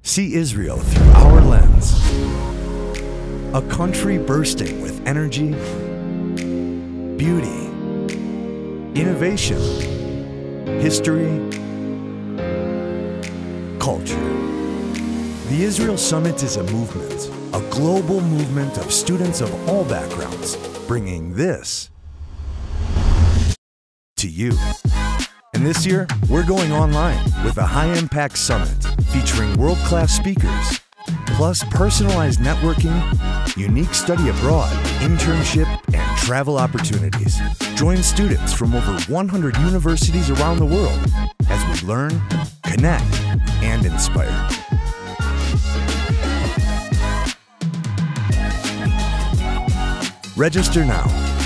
See Israel through our lens. A country bursting with energy, beauty, innovation, history, culture. The Israel Summit is a movement, a global movement of students of all backgrounds, bringing this to you. And this year, we're going online with a high-impact summit featuring world-class speakers, plus personalized networking, unique study abroad, internship, and travel opportunities. Join students from over 100 universities around the world as we learn, connect, and inspire. Register now